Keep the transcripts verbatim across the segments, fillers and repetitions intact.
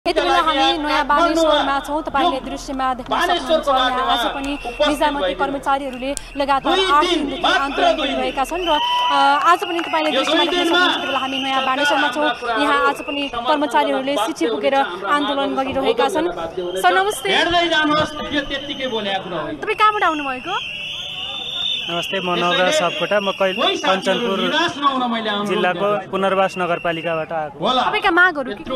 यति बेला हामी नयाँ बानेश्वरमा छौँ। तपाईले दृश्यमा देख्न सक्नुहुन्छ यहाँ आज पनि निजामती कर्मचारीहरूले लगातार आठ दिनदेखि आन्दोलन गरिरहेका छन् र आज पनि तपाईले दृश्यमा देख्न सक्नुहुन्छ। यति बेला हामी नयाँ बानेश्वरमा छौँ। यहाँ आज पनि कर्मचारीहरूले सिटी पुगेर आन्दोलन गरिरहेका छन्। सर नमस्ते, तपाईँ कहाँबाट आउनुभएको? नमस्ते, म नवराज सापकोटा। म कञ्चनपुर जिल्लाको पुनर्वास नगरपालिकाबाट आएको। तपाईका मागहरू के?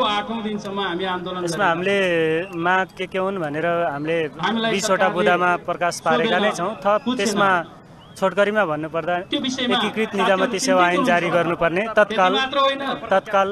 यसमा हामीले माग के के हुन् भनेर हामीले बीसवटा बुदामा प्रकाश पारेका नै छौँ। थप त्यसमा छोटकरीमा भन्नुपर्दा एकीकृत निजामती सेवा ऐन जारी गर्नुपर्ने तत्काल तत्काल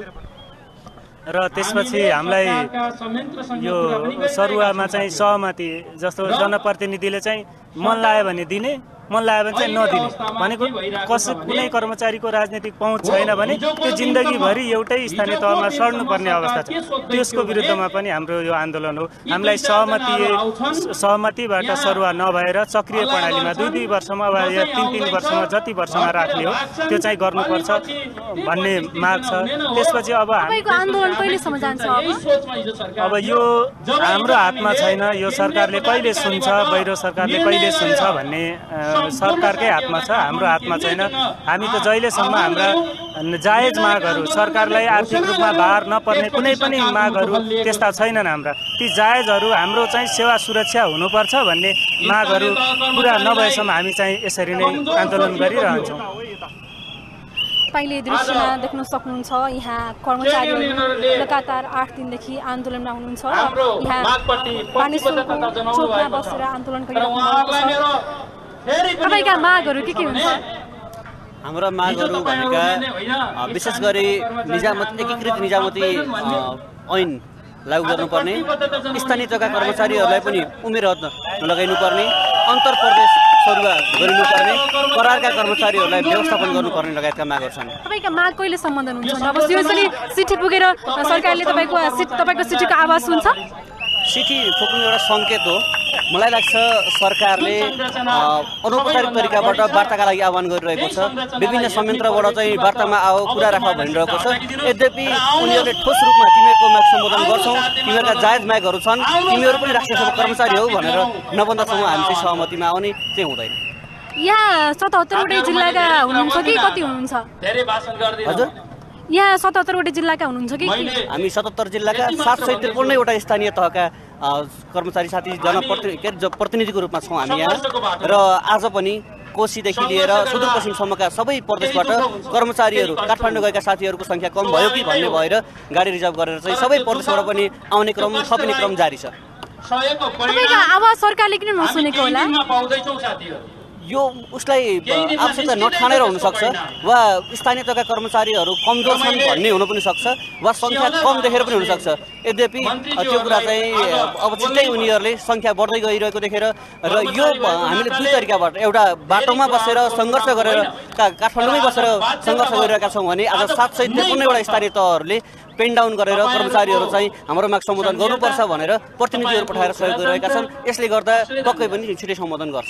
र त्यसपछि हामीलाई यो सरुवामा चाहिँ सहमति जस्तो जनप्रतिनिधिले चाहिँ मन लाग्यो भने दिने, मन लाग्यो भने चाहिँ नदिने भनेको कसै कुनै कर्मचारीको राजनीतिक पहुँच छैन भने त्यो जिन्दगीभरि एउटै स्थानीय तहमा सड्नुपर्ने अवस्था छ। त्यसको विरुद्धमा पनि हाम्रो यो आन्दोलन हो। हामीलाई सहमति सहमतिबाट सरुवा नभएर सक्रिय प्रणालीमा दुई दुई वर्षमा वा या तिन तिन वर्षमा जति वर्षमा राख्ने हो त्यो चाहिँ गर्नुपर्छ भन्ने माग छ। त्यसपछि अब आन्दोलन कहिलेसम्म जान्छ? अब यो हाम्रो हातमा छैन। यो सरकारले कहिले सुन्छ, बाहिर सरकारले कहिले सुन्छ भन्ने सरकारकै हातमा छ, हाम्रो हातमा छैन। हामी त जहिलेसम्म हाम्रा जायज मागहरू, सरकारलाई आर्थिक रूपमा भार नपर्ने कुनै पनि मागहरू त्यस्ता छैनन् हाम्रा, ती जायजहरू हाम्रो चाहिँ सेवा सुरक्षा हुनुपर्छ भन्ने मागहरू पुरा नभएसम्म हामी चाहिँ यसरी नै आन्दोलन गरिरहन्छौँ। तपाईले दृश्यमा देख्न सक्नुहुन्छ यहाँ कर्मचारीहरू लगातार आठ दिनदेखि आन्दोलनमा हुनुहुन्छ। यहाँ बानेश्वरको चोकमा बसेर आन्दोलन गरिरहेको छ। तपाईका मागहरू के के हुन्छ? हाम्रा मागहरू भनेका विशेष गरी निजामती एकीकृत निजामती ऐन लागू गर्नुपर्ने, स्थानीय तहका कर्मचारीहरूलाई पनि उमेर हद लगाइनुपर्ने, अन्तर प्रदेश सरुवा गरिनुपर्ने, करारका कर्मचारीहरूलाई व्यवस्थापन गर्नुपर्ने लगायतका मागहरू छन्। तपाईँका माग कहिले सम्बन्धन हुन्छ? अब यसरी सिटी पुगेर सरकारले तपाईँको तपाईँको सिटीको आवाज सुन्छ? सिटी फुक्नु एउटा सङ्केत हो। मलाई लाग्छ सरकारले अनौपचारिक तरिकाबाट वार्ताका लागि आह्वान गरिरहेको छ। विभिन्न संयन्त्रबाट चाहिँ वार्तामा आओ, कुरा राख भनिरहेको छ। यद्यपि उनीहरूले ठोस रूपमा तिमीहरूको माग सम्बोधन गर्छौँ, तिमीहरूका जायज मागहरू छन्, तिमीहरू पनि राष्ट्रिय सेवा कर्मचारी हो भनेर नभन्दासम्म हामी चाहिँ सहमतिमा आउने चाहिँ हुँदैन। यहाँ सतहत्तरवटै जिल्लाका हुनुहुन्छ कि कति हुनुहुन्छ? हजुर, यहाँ सतहत्तरवटा जिल्लाका हुनुहुन्छ कि? हामी सतहत्तर जिल्लाका सात सय त्रिपन्नवटा स्थानीय तहका कर्मचारी साथी जनप्रति के अरे प्रतिनिधिको रूपमा छौँ हामी यहाँ। र आज पनि कोशीदेखि लिएर सुदूरपश्चिमसम्मका सबै प्रदेशबाट कर्मचारीहरू, काठमाडौँ गएका साथीहरूको सङ्ख्या कम भयो कि भन्ने भएर गाडी रिजर्भ गरेर चाहिँ सबै प्रदेशबाट पनि आउने क्रम थपिने क्रम जारी छ। तपाईँको आवाज सरकारले किन नसुनेको होला? यो उसलाई आवश्यकता नठानेर हुनसक्छ, वा स्थानीय तहका कर्मचारीहरू कमजोर छन् भन्ने हुन पनि सक्छ, वा सङ्ख्या कम देखेर पनि हुनसक्छ। यद्यपि त्यो कुरा चाहिँ अब छिट्टै उनीहरूले सङ्ख्या बढ्दै गइरहेको देखेर र यो हामीले दुई तरिकाबाट, एउटा बाटोमा बसेर सङ्घर्ष गरेर काठमाडौँमै बसेर सङ्घर्ष गरिरहेका छौँ भने आज सात सय त्रिपन्नवटा स्थानीय तहहरूले पेन डाउन गरेर कर्मचारीहरू चाहिँ हाम्रो माग सम्बोधन गर्नुपर्छ भनेर प्रतिनिधिहरू पठाएर सहयोग गरिरहेका छन्। यसले गर्दा पक्कै पनि छिटै सम्बोधन गर्छ।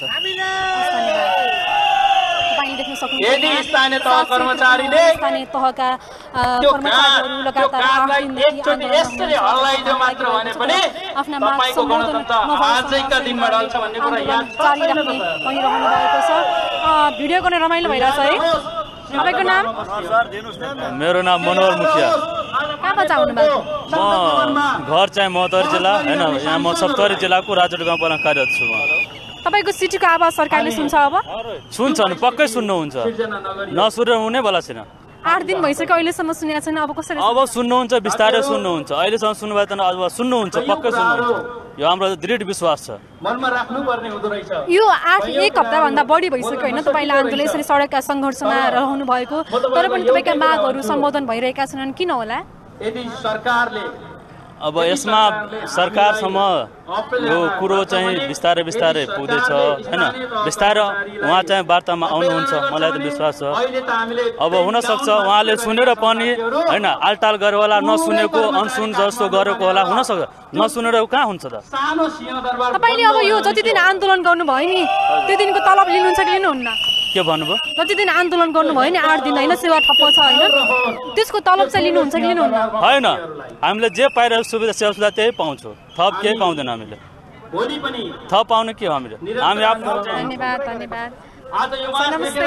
यदि स्थानीय तह कर्मचारीले स्थानीय तहका कर्मचारीहरू लगातार एकचोटि यसरी हल्लाइदियो मात्र भने पनि आफ्ना माग सम्बोधन आजैका दिनमा ढल्छ भन्ने कुरा याद जारी राख्ने भनिरहनु भएको छ। भिडियो गर्न रमाइलो भइरहेछ है। तपाईँको नाम? मेरो नाम मनोहर मुखिया। कहाँबाट आउनु भएको? म घर चाहिँ मधुर जिल्ला होइन, यहाँ म सप्तरी जिल्लाको राजोट गाउँपालिका कार्यरत छु। तपाईँको सिटीको आवाज सरकारले सुन्छ? अब सुन्छ नि, पक्कै सुन्नुहुन्छ, नसुनेर हुने बेला छैन। आठ दिन भइसक्यो, अहिलेसम्म सुनेको छैन। अब कसरी? अब सुन्नुहुन्छ, बिस्तारै सुन्नुहुन्छ। अहिलेसम्म सुन्नुभयो त अब सुन्नुहुन्छ, पक्कै सुन्नुहुन्छ। यो हाम्रो दृढ विश्वास छ। मनमा राख्नुपर्ने हुँदो रहेछ। यो आठ एक हप्ताभन्दा बढी भइसक्यो होइन तपाईँले आन्दोलन यसरी सडकका सङ्घर्षमा रहनु भएको, तर पनि तपाईँका मागहरू सम्बोधन भइरहेका छैनन्, किन होला? यदि सरकारले अब यसमा सरकारसम्म यो कुरो चाहिँ बिस्तारै बिस्तारै पुग्दैछ होइन, बिस्तारै उहाँ चाहिँ वार्तामा आउनुहुन्छ, मलाई त विश्वास छ। अब हुनसक्छ उहाँले सुनेर पनि होइन आलटाल गरेर होला, नसुनेको अनसुन जस्तो गरेको होला, हुनसक्छ। नसुनेर कहाँ हुन्छ त? तपाईँले अब यो जति दिन आन्दोलन गर्नुभयो नि त्यो दिनको तलब लिनुहुन्छ कि लिनुहुन्न? के भन्नुभयो? जति दिन आन्दोलन गर्नुभयो नि आठ दिन होइन सेवा ठप्प छ होइन त्यसको तलब चाहिँ लिनुहुन्छ कि लिनुहुन्न? होइन, हामीले जे पाइरहेको सुविधा सेवा सुविधा त्यही पाउँछौँ, थप केही पाउँदैन हामीले। थप पाउने के हो हामीले? हामी आफ्नो धन्यवाद धन्यवाद। नमस्ते।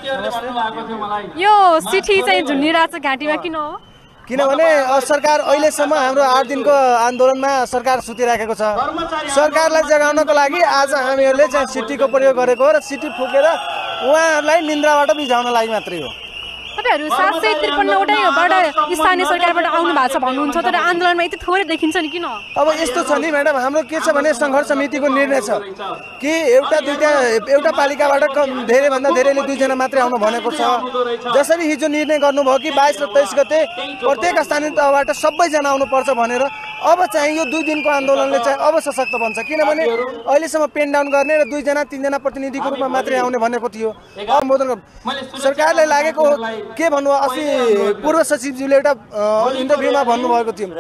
यो चिठी चाहिँ झुन्डिरहेको छ घाँटीमा किन हो? किनभने सरकार अहिलेसम्म हाम्रो आठ दिनको आन्दोलनमा सरकार सुतिराखेको छ। सरकारलाई जगाउनको लागि आज हामीहरूले चाहिँ सिटीको प्रयोग गरेको हो र सिटी फुकेर उहाँहरूलाई निन्द्राबाट बिझाउन लागि मात्रै हो। तपाईँहरू सात सय त्रिपन्नवटैबाट स्थानीय सरकारबाट आउनु भएको छ भन्नुहुन्छ तर आन्दोलनमा यति थोरै देखिन्छ नि किन? अब यस्तो छ नि म्याडम, हाम्रो के छ भने सङ्घर्ष समितिको निर्णय छ कि एउटा दुईवटा एउटा पालिकाबाट कम धेरैभन्दा धेरैले दुईजना मात्रै आउनु भनेको छ। जसरी हिजो निर्णय गर्नुभयो कि बाइस र तेइस गते प्रत्येक स्थानीय तहबाट सबैजना आउनुपर्छ भनेर, अब चाहिँ यो दुई दिनको आन्दोलनले चाहिँ अब सशक्त बन्छ। किनभने अहिलेसम्म पेन डाउन गर्ने र दुईजना तिनजना प्रतिनिधिको रूपमा मात्रै आउने भनेको थियो। अब मोदन सरकारलाई लागेको के भन्नु, अस्ति पूर्व सचिवज्यूले एउटा इन्टरभ्यूमा भन्नुभएको थियो,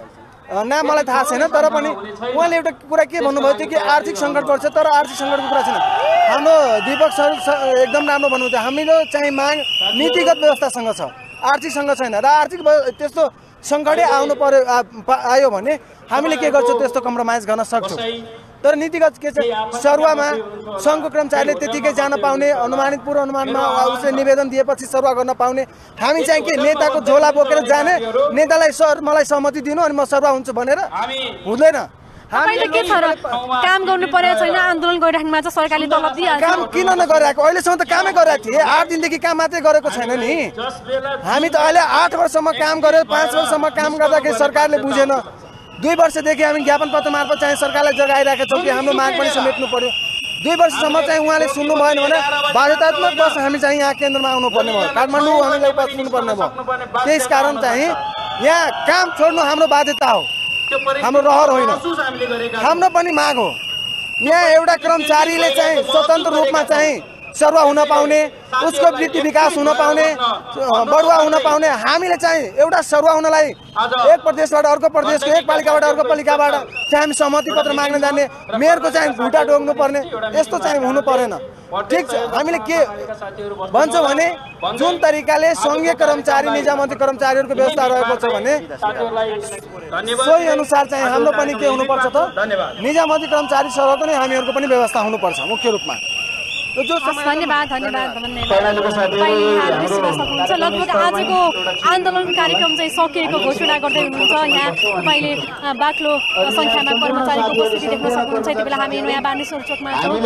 नाम मलाई थाहा छैन तर पनि उहाँले एउटा कुरा के भन्नुभएको थियो कि आर्थिक सङ्कट पर्छ, तर आर्थिक सङ्कटको कुरा छैन। हाम्रो दीपक सर एकदम राम्रो भन्नुभयो, हाम्रो चाहिँ माग नीतिगत व्यवस्थासँग छ, आर्थिकसँग छैन। र आर्थिक त्यस्तो सङ्कटै आउनु पर्यो आयो भने हामीले के गर्छौँ त्यस्तो कम्प्रोमाइज गर्न सक्छौँ। तर नीतिगत के छ, सरुवामा सङ्घको कर्मचारीले त्यतिकै जान पाउने, अनुमानित पूर्व अनुमानमा उसले निवेदन दिएपछि सरुवा गर्न पाउने। हामी चाहिँ के नेताको झोला बोकेर जाने, नेतालाई सर मलाई सहमति दिनु अनि म सरुवा हुन्छु भनेर हुँदैन। हामीले के छ र काम गर्नु परेको छैन, आन्दोलन गरिराख्नुमा चाहिँ सरकारले तलब दिइहाल्छ। काम किन नगरेको? अहिलेसम्म त कामै गरेको थिएँ, आठ दिनदेखि काम मात्रै गरेको छैन नि। हामी त अहिले आठ वर्षसम्म काम गऱ्यो, पाँच वर्षसम्म काम गर्दाखेरि सरकारले बुझेन। दुई वर्षदेखि हामी ज्ञापन पत्र मार्फत चाहिँ सरकारलाई जगाइरहेका छौँ कि हाम्रो माग पनि समेट्नु पर्यो। दुई वर्षसम्म चाहिँ उहाँले सुन्नु भएन भने बाध्यतात्मक बस हामी चाहिँ यहाँ केन्द्रमा आउनुपर्ने भयो, काठमाडौँ हामीलाई बस्नु पर्ने भयो। त्यस कारण चाहिँ यहाँ काम छोड्नु हाम्रो बाध्यता हो, हाम्रो रहर होइन, हाम्रो पनि माग हो। यहाँ एउटा कर्मचारीले चाहिँ स्वतन्त्र रूपमा चाहिँ सरुवा हुन पाउने, उसको वृत्ति विकास हुन पाउने, बढुवा हुन पाउने। हामीले चाहिँ एउटा सरुवा हुनलाई एक प्रदेशबाट अर्को प्रदेशको, एक पालिकाबाट अर्को पालिकाबाट चाहिँ हामी सहमति पत्र माग्न जाने, मेयरको चाहिँ घुँटा डोक्नु पर्ने, यस्तो चाहिँ हुनु परेन। ठिक छ, हामीले के भन्छौँ भने जुन तरिकाले सङ्घीय कर्मचारी निजामती कर्मचारीहरूको व्यवस्था रहेको छ भने सोही अनुसार चाहिँ हाम्रो पनि के हुनुपर्छ त, निजामती कर्मचारी सरहको नै हामीहरूको पनि व्यवस्था हुनुपर्छ मुख्य रूपमा। धन्यवाद धन्यवाद सक्नुहुन्छ। लगभग आजको आन्दोलन कार्यक्रम चाहिँ सकिएको घोषणा गर्दै हुनुहुन्छ। यहाँ तपाईँले बाक्लो सङ्ख्यामा कर्मचारीको उपस्थिति देख्न सक्नुहुन्छ। यति बेला हामी नयाँ बानेश्वर चोकमा छौँ।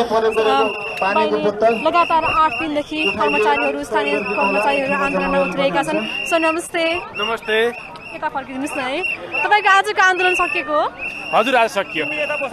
लगातार आठ दिनदेखि कर्मचारीहरू स्थानीय कर्मचारीहरू आन्दोलनमा उत्रिएका छन्। सर नमस्ते। नमस्ते। यता फर्किदिनुहोस् न है, तपाईँको आजको आन्दोलन सकिएको हो? हजुर आज सकियो।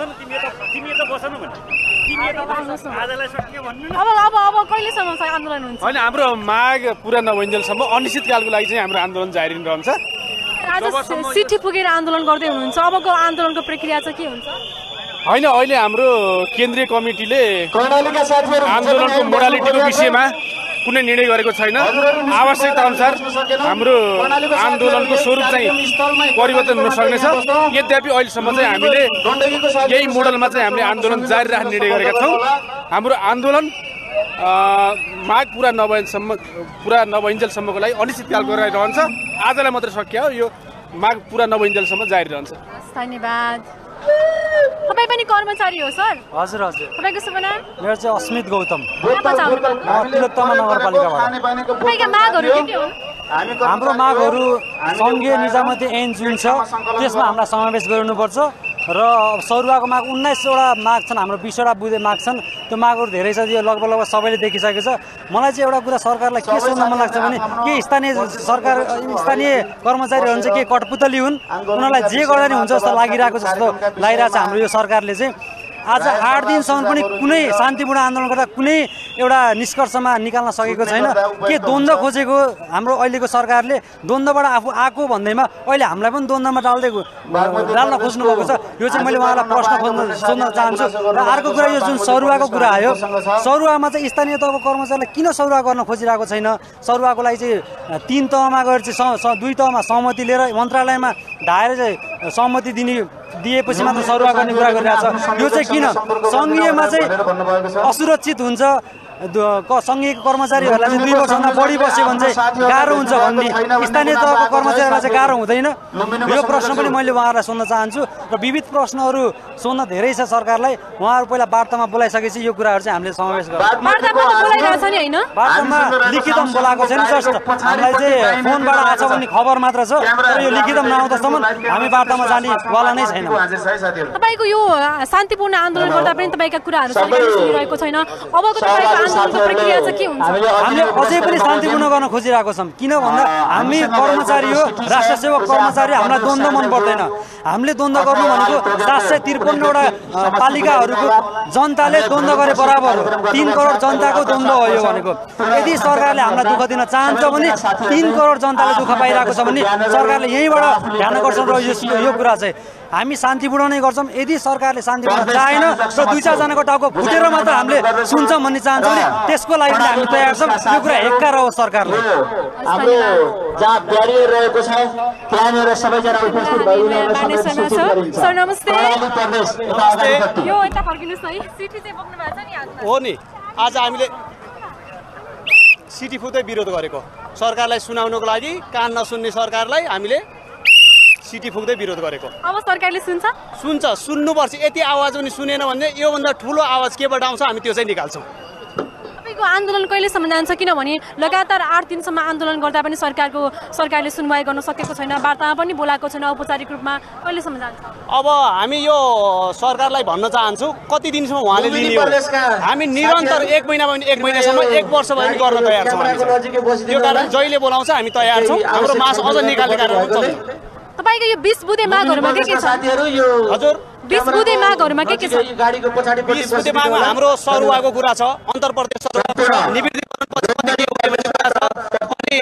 अब अब अब कहिलेसम्म चाहिँ आन्दोलन हुन्छ? होइन, हाम्रो माग पुरा नभइन्जेलसम्म अनिश्चितकालको लागि चाहिँ हाम्रो आन्दोलन जारी रहन्छ। आज सिटी पुगेर आन्दोलन गर्दै हुनुहुन्छ, अबको आन्दोलनको प्रक्रिया चाहिँ के हुन्छ? होइन, अहिले हाम्रो केन्द्रीय कमिटीले आन्दोलनको मोडालिटीको विषयमा कुनै निर्णय गरेको छैन। आवश्यकता अनुसार हाम्रो आन्दोलनको स्वरूप चाहिँ परिवर्तन हुन सक्नेछ। यद्यपि अहिलेसम्म चाहिँ हामीले यही मोडलमा चाहिँ हामीले आन्दोलन जारी राख्ने निर्णय गरेका छौँ। हाम्रो आन्दोलन माग पुरा नभएसम्म पुरा नभइन्जेलसम्मको लागि अनिश्चितकालको रहन्छ। आजलाई मात्रै सकियो, यो माग पुरा नभइन्जेलसम्म जारी रहन्छ। धन्यवाद। तपाईँ पनि कर्मचारी हो सर? हजुर हजुर। तपाईँको शुभ नाम? मेरो चाहिँ अस्मित गौतम, तिलोत्तमा नगरपालिकाबाट। तपाईँका मागहरू के के हुन्? हाम्रो मागहरू सङ्घीय निजामती ऐन जुन छ त्यसमा हामीलाई समावेश गर्नुपर्छ र सरुवाको माग उन्नाइसवटा माग छन्, हाम्रो बिसवटा बुधे माग छन्। त्यो मागहरू धेरै छ, यो लगभग लगभग सबैले देखिसकेको छ। मलाई चाहिँ एउटा कुरा सरकारलाई के सोध्न मन लाग्छ भने के स्थानीय सरकार स्थानीय कर्मचारीहरू हुन्छ के कठपुतली हुन्, उनीहरूलाई जे गर्दा नि हुन्छ जस्तो लागिरहेको जस्तो लागिरहेको छ हाम्रो यो सरकारले चाहिँ। आज आठ दिनसम्म पनि कुनै शान्तिपूर्ण आन्दोलन गर्दा कुनै एउटा निष्कर्षमा निकाल्न सकेको छैन। के द्वन्द्व खोजेको हाम्रो अहिलेको सरकारले, द्वन्द्वबाट आफू आएको भन्दैमा अहिले हामीलाई पनि द्वन्द्वमा डाल्दै डाल्न खोज्नु भएको छ। यो चाहिँ मैले उहाँलाई प्रश्न खोज्न सोध्न चाहन्छु। र अर्को कुरा यो जुन सरुवाको कुरा आयो, सरुवामा चाहिँ स्थानीय तहको कर्मचारीले किन सरुवा गर्न खोजिरहेको छैन? सरुवाको लागि चाहिँ तिन तहमा गएर चाहिँ दुई तहमा सहमति लिएर मन्त्रालयमा ढाएर चाहिँ सहमति दिने दिएपछि मात्र सरुवा गर्ने कुरा गरिरहेको छ। यो चाहिँ किन? सङ्घीयमा चाहिँ असुरक्षित हुन्छ, सङ्घीय कर्मचारीहरूलाई चाहिँ दुई वर्षभन्दा बढी बस्यो भने चाहिँ गाह्रो हुन्छ भन्ने स्थानीय तहको कर्मचारीहरूलाई चाहिँ गाह्रो हुँदैन। यो प्रश्न पनि मैले उहाँहरूलाई सोध्न चाहन्छु र विविध प्रश्नहरू सोध्न धेरै छ सरकारलाई। उहाँहरू पहिला वार्तामा बोलाइसकेपछि यो कुराहरू चाहिँ हामीले समावेश गर्छौँ। वार्तामा लिखितम बोलाएको छैन, जस्ट हामीलाई चाहिँ फोनबाट आएको छ भन्ने खबर मात्र छ, तर यो लिखितम नआउँदासम्म हामी वार्तामा जाने वाला नै छैन। तपाईँको यो शान्तिपूर्ण आन्दोलन गर्दा पनि तपाईँका कुराहरू सुनिरहेको छैन, अबको तपाईँको आन्दोलनको प्रक्रिया चाहिँ के हुन्छ? हामीले अझै पनि शान्तिपूर्ण गर्न खोजिरहेको छौँ। किन भन्दा हामी कर्मचारी हो, राष्ट्र सेवक कर्मचारी, हामीलाई द्वन्द्व मन पर्दैन। हामीले द्वन्द्व गर्नु भनेको सात सय त्रिपन्नवटा पालिकाहरूको जनताले द्वन्द्व गरे बराबर हो। तीन करोड जनताको द्वन्द्व हो यो भनेको। यदि सरकारले हामीलाई दुःख दिन चाहन्छ भने तीन करोड जनताले दुःख पाइरहेको छ भने सरकारले यहीँबाट ध्यान गर्छन् र यो कुरा चाहिँ हामी शान्तिपूर्ण नै गर्छौँ। यदि सरकारले शान्तिपूर्ण चाहेन र दुई चारजनाको टाउको फुटेर मात्र हामीले सुन्छौँ भन्ने चाहन्छौँ भने त्यसको लागि पनि हामी तयार छौँ। यो कुरा हेक्का रहोस् सरकारले। हाम्रो जहाँ ब्यारियर रहेको छ त्यहाँनिर सबैजना उपस्थित भइदिनु सर नमस्ते। नमस्ते। यो यता फर्किनुहोस् है, सिटी चाहिँ बोक्नु भएको छ नि हातमा। हो नि, आज हामीले सिटी फुक्दै विरोध गरेको सरकारलाई सुनाउनको लागि। कान नसुन्ने सरकारलाई हामीले सिटी फुक्दै विरोध गरेको। अब सरकारले सुन्छ सुन्छ सुन्नुपर्छ। यति आवाज पनि सुनेन भने योभन्दा ठुलो आवाज केबाट आउँछ हामी त्यो चाहिँ निकाल्छौँ। तपाईँको आन्दोलन कहिलेसम्म जान्छ? किनभने लगातार आठ दिनसम्म आन्दोलन गर्दा पनि सरकारको सरकारले सुनवाई गर्न सकेको छैन, वार्तामा पनि बोलाएको छैन औपचारिक रूपमा। कहिलेसम्म जान्छ? अब हामी यो सरकारलाई भन्न चाहन्छु कति दिनसम्म उहाँले लिने हो। हामी निरन्तर एक महिना भयो भने एक महिनासम्म, एक वर्ष भयो भने गर्न तयार छौँ। त्यो कारण जहिले बोलाउँछ हामी तयार छौँ। हाम्रो मास अझ निकाल्ने कार्यहरू चल्छ। तपाईँको यो बिस बुधे मागहरूमा के के छ? हजुर, बिस बुधे मागहरूमा के के छ? बिस बुधे मागमा हाम्रो सरुवाको कुरा छ, अन्तर प्रदेश सरुवा निवृत्तिकरण पछि कुरा छ, अनि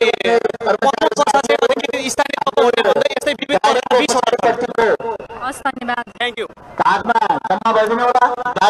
स्थानीय तहको हुने भन्दै यस्तै विभिन्न हस्, धन्यवाद। Thank you. घाटमा जम्मा भइदिनु होला।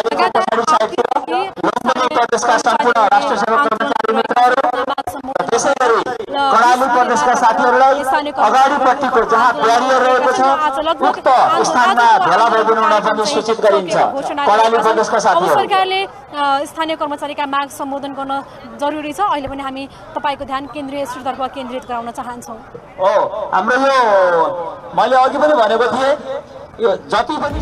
प्रदेशका सम्पूर्ण राष्ट्र सेवक कर्मचारी मित्रहरू, त्यसै गरी कर्णाली प्रदेशका साथीहरूलाई अगाडिपट्टिको जहाँ ब्यारियर रहेको छ उक्त स्थानमा भेला भइदिनु हुन पनि सूचित गरिन्छ। कर्णाली प्रदेशका साथीहरू, सरकारले स्थानीय कर्मचारीका माग सम्बोधन गर्न जरुरी छ। अहिले पनि हामी तपाईँको ध्यान केन्द्रीय स्रोततर्फ केन्द्रित गराउन चाहन्छौँ। हो, हाम्रो यो मैले अघि पनि भनेको थिएँ, यो जति पनि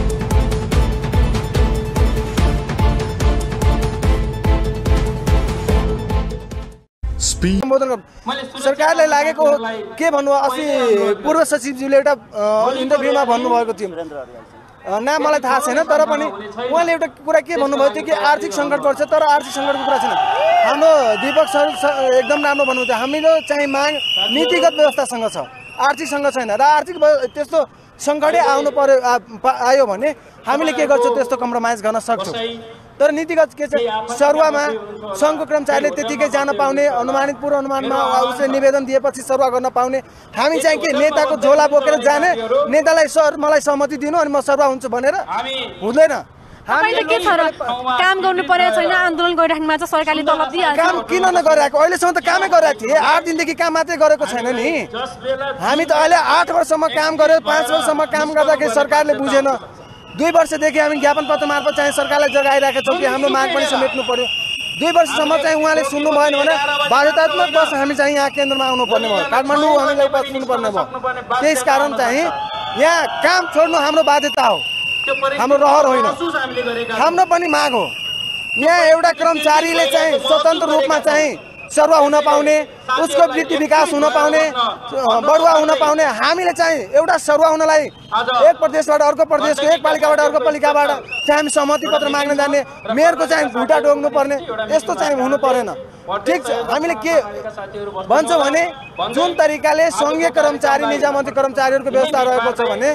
सरकारले लागेको के भन्नु, अस्ति पूर्व सचिवज्यूले एउटा इन्टरभ्यूमा भन्नुभएको थियो, नाम मलाई थाहा छैन, तर पनि उहाँले एउटा कुरा के भन्नुभएको थियो कि आर्थिक सङ्कट पर्छ, तर आर्थिक सङ्कटको कुरा छैन। हाम्रो दीपक सर एकदम राम्रो भन्नुभएको थियो, हामीले चाहिँ माग नीतिगत व्यवस्थासँग छ, आर्थिकसँग छैन। र आर्थिक त्यस्तो सङ्कटै आउनु पर्यो आयो भने हामीले के गर्छौँ, त्यस्तो कम्प्रोमाइज गर्न सक्छौँ। तर नीतिगत के छ, सरुवामा सङ्घको कर्मचारीले त्यतिकै जान पाउने, अनुमानित पूर्व अनुमानमा उसले निवेदन दिएपछि सरुवा गर्न पाउने। हामी चाहिँ के नेताको झोला बोकेर जाने, नेतालाई सर मलाई सहमति दिनु अनि म सरुवा हुन्छु भनेर हुँदैन। हामीले के छ र काम गर्नु परेको छैन, आन्दोलन गरिराख्नुमा चाहिँ सरकारले तलब दिइहाल्छ। काम किन नगरेको? अहिलेसम्म त कामै गरेको थिएँ, आठ दिनदेखि काम मात्रै गरेको छैन नि। हामी त अहिले आठ वर्षसम्म काम गऱ्यो, पाँच वर्षसम्म काम गर्दाखेरि सरकारले बुझेन। दुई वर्षदेखि हामी ज्ञापन पत्र मार्फत चाहिँ सरकारलाई जगाइरहेका छौँ कि हाम्रो माग पनि समेट्नु पर्यो। दुई वर्षसम्म चाहिँ उहाँले सुन्नु भएन भने बाध्यतात्मक वर्ष हामी चाहिँ यहाँ केन्द्रमा आउनुपर्ने भयो, काठमाडौँ हामीलाई उपस्थित पर्ने भयो। त्यस कारण चाहिँ यहाँ काम छोड्नु हाम्रो बाध्यता हो, हाम्रो रहर होइन, हाम्रो पनि माग हो। यहाँ एउटा कर्मचारीले चाहिँ स्वतन्त्र रूपमा चाहिँ सरुवा हुन पाउने, उसको वृत्ति विकास हुन पाउने, बढुवा हुन पाउने। हामीले चाहिँ एउटा सरुवा हुनलाई एक प्रदेशबाट अर्को प्रदेशको, एक पालिकाबाट अर्को पालिकाबाट चाहिँ हामी सहमति पत्र माग्न जाने, मेयरको चाहिँ घुँटा डोक्नु पर्ने, यस्तो चाहिँ हुनु परेन। ठिक छ, हामीले के भन्छौँ भने जुन तरिकाले सङ्घीय कर्मचारी निजामती कर्मचारीहरूको व्यवस्था रहेको छ भने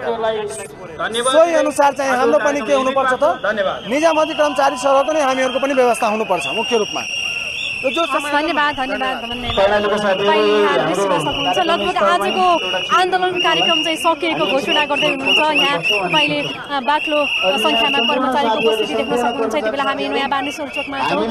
सोही अनुसार चाहिँ हाम्रो पनि के हुनुपर्छ त, निजामती कर्मचारी सरहको नै हामीहरूको पनि व्यवस्था हुनुपर्छ मुख्य रूपमा। धन्यवाद धन्यवाद सक्नुहुन्छ। लगभग आजको आन्दोलन कार्यक्रम चाहिँ सकिएको घोषणा गर्दै हुनुहुन्छ। यहाँ तपाईँले बाक्लो सङ्ख्यामा कर्मचारीको उपस्थिति देख्न सक्नुहुन्छ। यति बेला हामी नयाँ बानेश्वर चोकमा छौँ।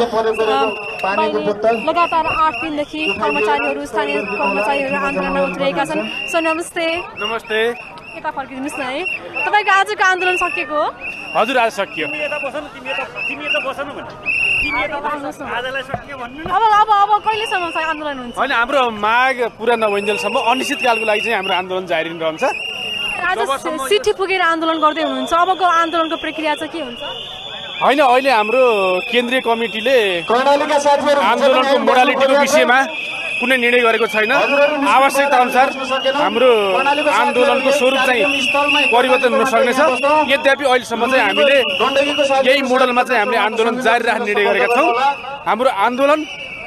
लगातार आठ दिनदेखि कर्मचारीहरू, स्थानीय कर्मचारीहरू आन्दोलनमा उत्रिएका छन्। सर नमस्ते। नमस्ते। यता फर्किदिनुहोस् न है, तपाईँको आजको आन्दोलन सकिएको हो? हजुर, आज सकियो। अब अब अब कहिलेसम्म चाहिँ आन्दोलन हुन्छ? होइन, हाम्रो माग पुरा नभइन्जेलसम्म अनिश्चितकालको लागि चाहिँ हाम्रो आन्दोलन जारी रहन्छ। आज सिटी पुगेर आन्दोलन गर्दै हुनुहुन्छ, अबको आन्दोलनको प्रक्रिया चाहिँ के हुन्छ? होइन, अहिले हाम्रो केन्द्रीय कमिटीले आन्दोलनको मोडालिटीको विषयमा कुनै निर्णय गरेको छैन। आवश्यकता अनुसार हाम्रो आन्दोलनको स्वरूप चाहिँ परिवर्तन हुन सक्नेछ। यद्यपि अहिलेसम्म चाहिँ हामीले यही मोडलमा चाहिँ हामीले आन्दोलन जारी राख्ने निर्णय गरेका छौँ। हाम्रो आन्दोलन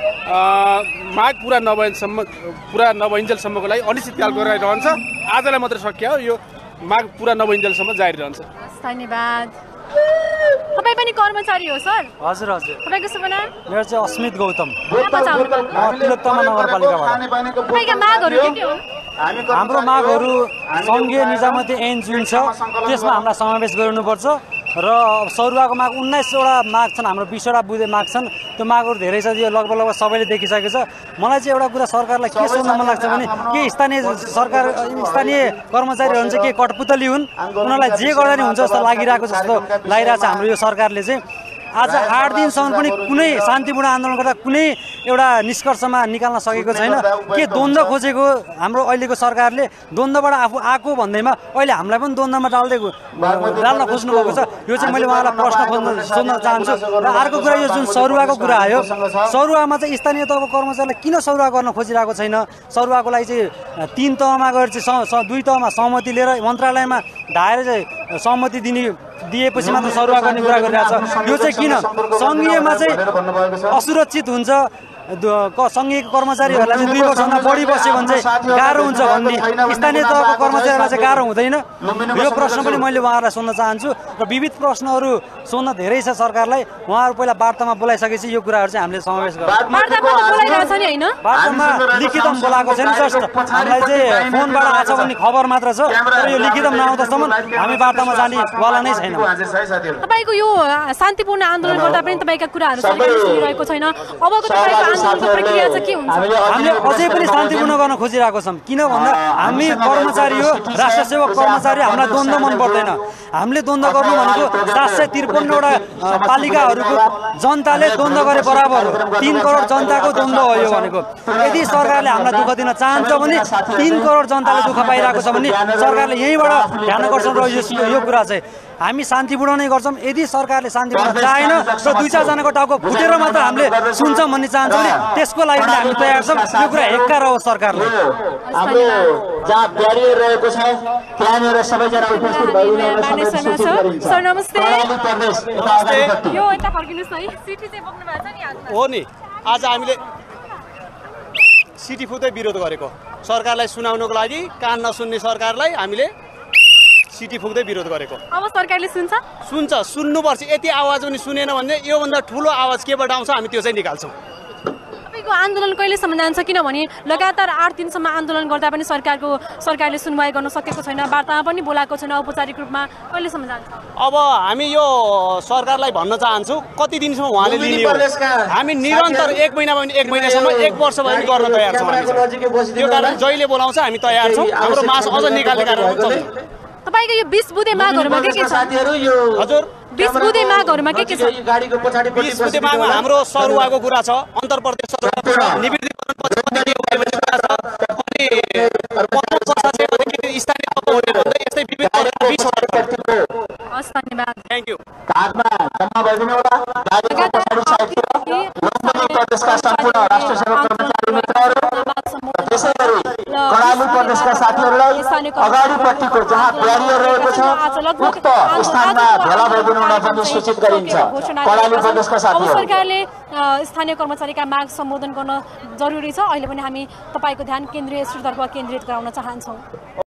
माग पुरा नभएसम्म पुरा नभइन्जेलसम्मको लागि अनिश्चितकालको रहन्छ। आजलाई मात्रै सकियो, यो माग पुरा नभइन्जेलसम्म जारी रहन्छ। धन्यवाद। तपाईँ पनि कर्मचारी हो सर? हजुर हजुर। तपाईँको शुभ नाम? मेरो चाहिँ अस्मित गौतम, तपाईँका तिलोत्तमा नगरपालिकाबाट। मागहरू के के हुन्? हाम्रो मागहरू सङ्घीय निजामती ऐन जुन छ त्यसमा हामीलाई समावेश गराउनुपर्छ र सरुवाको माग उन्नाइसवटा माग छन्, हाम्रो बिसवटा बुधे माग छन्। त्यो मागहरू धेरै छ, यो लगभग लगभग सबैले देखिसकेको छ। मलाई चाहिँ एउटा कुरा सरकारलाई के सोध्न मन लाग्छ भने के स्थानीय सरकार स्थानीय कर्मचारीहरू चाहिँ के कठपुतली हुन्? उनीहरूलाई जे गर्दा नि हुन्छ जस्तो लागिरहेको जस्तो लागिरहेको छ हाम्रो यो सरकारले चाहिँ। आज आठ दिनसम्म पनि कुनै शान्तिपूर्ण आन्दोलन गर्दा कुनै एउटा निष्कर्षमा निकाल्न सकेको छैन। के द्वन्द्व खोजेको हाम्रो अहिलेको सरकारले? द्वन्द्वबाट आफू आएको भन्दैमा अहिले हामीलाई पनि द्वन्द्वमा डाल्दै डाल्न खोज्नु भएको छ। यो चाहिँ मैले उहाँलाई प्रश्न खोज्न सोध्न चाहन्छु। र अर्को कुरा यो जुन सरुवाको कुरा आयो, सरुवामा चाहिँ स्थानीय तहको कर्मचारीले किन सरुवा गर्न खोजिरहेको छैन? सरुवाको लागि चाहिँ तीन तहमा गएर चाहिँ दुई तहमा सहमति लिएर मन्त्रालयमा धाएर चाहिँ सहमति दिने दिएपछि मात्र सरुवा गर्ने कुरा गरिरहेको छ। यो चाहिँ किन? सङ्घीयमा चाहिँ असुरक्षित हुन्छ, सङ्घीय कर्मचारीहरूलाई चाहिँ दुई वर्षभन्दा बढी बस्यो भने चाहिँ गाह्रो हुन्छ भन्ने, स्थानीय तहको कर्मचारीहरूलाई चाहिँ गाह्रो हुँदैन? यो प्रश्न पनि मैले उहाँहरूलाई सोध्न चाहन्छु। र विविध प्रश्नहरू सोध्न धेरै छ सरकारलाई। उहाँहरू पहिला वार्तामा बोलाइसकेपछि यो कुराहरू चाहिँ हामीले समावेश गर्छौँ। वार्तामा लिखितम बोलाएको छैन, जस्ट हामीलाई चाहिँ फोनबाट आएको छ भन्ने खबर मात्र छ। तर यो लिखितम नआउँदासम्म हामी वार्तामा जाने वाला नै छैन। तपाईँको यो शान्तिपूर्ण आन्दोलन गर्दा पनि तपाईँका कुराहरू सुनिरहेको छैन, अबको तपाईँको प्रक्रिया चाहिँ के हुन्छ? हामीले अझै पनि शान्तिपूर्ण गर्न खोजिरहेको छौँ। किन भन्दा हामी कर्मचारी हो, राष्ट्र सेवक कर्मचारी, हामीलाई द्वन्द्व मन पर्दैन। हामीले द्वन्द्व गर्नु भनेको सात सय त्रिपन्नवटा पालिकाहरूको जनताले द्वन्द्व गरे बराबर हो। तिन करोड जनताको द्वन्द्व हो यो भनेको। यदि सरकारले हामीलाई दुःख दिन चाहन्छ भने, तिन करोड जनताले दुःख पाइरहेको छ भने सरकारले यहीँबाट ध्यान गर्छन्। र यो कुरा चाहिँ हामी शान्तिपूर्ण नै गर्छौँ। यदि सरकारले शान्तिपूर्ण चाहेन र दुई चारजनाको टाउको फुटेर मात्र हामीले सुन्छौँ भन्ने चाहन्छौँ भने त्यसको लागि पनि हामी तयार छौँ। यो कुरा हेक्का रहोस् सरकारले। हाम्रो जहाँ ब्यारियर रहेको छ त्यहाँनिर सबैजना उपस्थित भइदिनु। सर नमस्ते। नमस्ते। यो यता फर्किनुहोस् है, सिटी चाहिँ बोक्नु भएको छ नि हातमा? हो नि, आज हामीले सिटी फुक्दै विरोध गरेको, सरकारलाई सुनाउनको लागि। कान नसुन्ने सरकारलाई हामीले सिटी फुक्दै विरोध गरेको। अब सरकारले सुन्छ? सुन्छ, सुन्नुपर्छ। यति आवाज पनि सुनेन भने योभन्दा ठुलो आवाज केबाट आउँछ हामी त्यो चाहिँ निकाल्छौँ। तपाईँको आन्दोलन कहिलेसम्म जान्छ? किनभने लगातार आठ दिनसम्म आन्दोलन गर्दा पनि सरकारको सरकारले सुनवाई गर्न सकेको छैन, वार्तामा पनि बोलाएको छैन औपचारिक रूपमा। कहिलेसम्म जान्छ? अब हामी यो सरकारलाई भन्न चाहन्छौँ कति दिनसम्म उहाँले लिने हो। हामी निरन्तर एक महिना भयो भने एक महिनासम्म, एक वर्ष भयो भने गर्न तयार छौँ। त्यो कारण जहिले बोलाउँछ हामी तयार छौँ। हाम्रो मास अझ निकाल्ने कारण चल्छ। तपाईँको यो बिस बुधे मागहरूमा के के छ? हजुर, बिस बुधे मागहरूमा के के छ? बिस बुधे मागमा हाम्रो सरुवाको कुरा छ, अन्तर प्रदेश सरुवाको छ, निवेदीकरण पद्धति अनि स्थानीय तहको हुने भन्दै यस्तै विविध हस्, धन्यवाद। Thank you. हातमा जम्मा भइदिनु होला। गाडीको पछाडि साइडतिर प्रदेशका सम्पूर्ण राष्ट्र सेवक कर्मचारी मित्रहरू, त्यसै गरी कर्णाली प्रदेशका साथीहरूलाई अगाडिपट्टिको जहाँ ब्यारियर रहेको छ उक्त स्थानमा भेला भइदिनु हुन पनि सूचित गरिन्छ। कर्णाली प्रदेशका साथीहरू, सरकारले स्थानीय कर्मचारीका माग सम्बोधन गर्न जरुरी छ। अहिले पनि हामी तपाईँको ध्यान केन्द्रीय स्तरतर्फ केन्द्रित गराउन चाहन्छौँ।